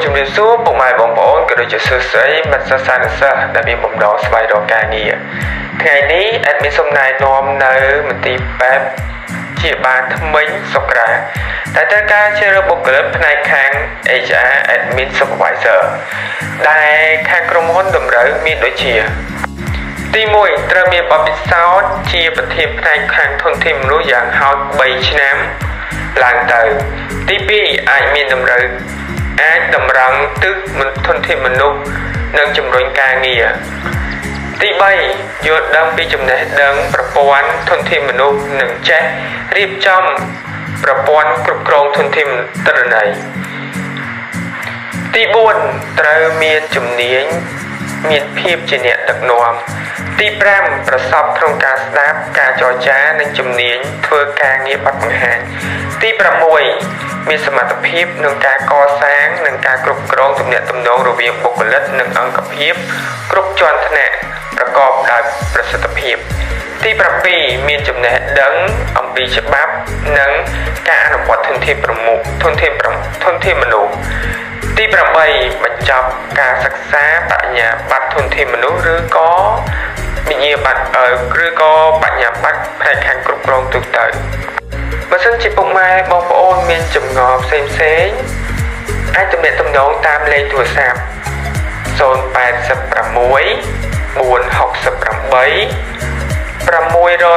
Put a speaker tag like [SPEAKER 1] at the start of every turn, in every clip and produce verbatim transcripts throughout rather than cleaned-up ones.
[SPEAKER 1] ជំរាបសួរពុកម៉ែបងប្អូនក៏ដូចជាសិស្សស្រីមិត្តសិស្សសាស្ត្រសិស្សដែលមានបំណងស្វែងរកការងារថ្ងៃនេះ admin សូមណែនាំនៅមន្ទីរពេទ្យជាបាលថ្មិញសុក្រាតែត្រូវការជ្រើសរើសបុគ្គលិកផ្នែកខាង H R Admin Supervisor ដែលខាងក្រុមហ៊ុនតម្រូវមានដូចជាទីមួយត្រូវមានបទពិសោធន៍ជាប្រធានផ្នែកខាងធនធានមនុស្សយ៉ាងហោចបីឆ្នាំឡើងទៅទីពីរអាចមានតម្រូវអាចតម្រង់ទិសធនធានមនុស្សនិងជំរុញការងារទីបីយល់ដឹងពីចំណេះដឹងប្រព័ន្ធធនធានមនុស្សនិងចេះរៀបចំប្រព័ន្ធគ្រប់គ្រងធនធានទិន្នន័យទីបួនត្រូវមានជំនាញមានភាពជាអ្នកដឹកនាំទីប្រាំប្រសពក្នុងការស្ដាប់ការចរចានិងជំនាញធ្វើការងារបទបង្ហាញទីប្រាំមួយ មានសមត្ថភាពក្នុងការកសាងនិងការគ្រប់គ្រងទំនាក់ទំនងរវាងបុគ្គលិកនិងអង្គភាពគ្រប់ជាន់ថ្នាក់ប្រកបដោយប្រសិទ្ធភាពទីប្រាំពីរ មានចំណេះដឹងអំពីច្បាប់និងការអនុវត្តធនធានប្រមុខធនធានធនធានមនុស្សទីប្រាំបី បញ្ចប់ការសិក្សាបញ្ញាបត្រធនធានមនុស្សឬក៏វិញ្ញាបត្រឬក៏បញ្ញាបត្រផ្នែកខាងគ្រប់គ្រងទូទៅបើសិនជាពុកម៉ែបងប្អូនមានចម្ងល់ផ្សេងផ្សេងអាចទំនាក់ទំនងតាមលេខទូរស័ព្ទ ศูนย์ แปด หก หก สี่ หก แปด หก เก้า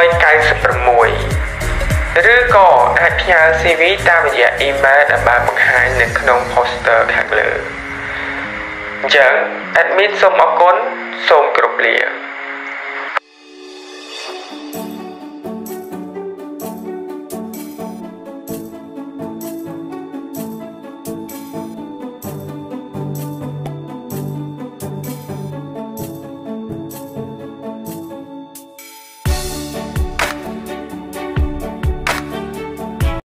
[SPEAKER 1] ឬក៏អាចផ្ញើ C V តាមរយៈ email ដែលបានបង្ហាញនៅក្នុង poster ខាងលើអញ្ចឹង admin សូមអរគុណសូមគោរពលា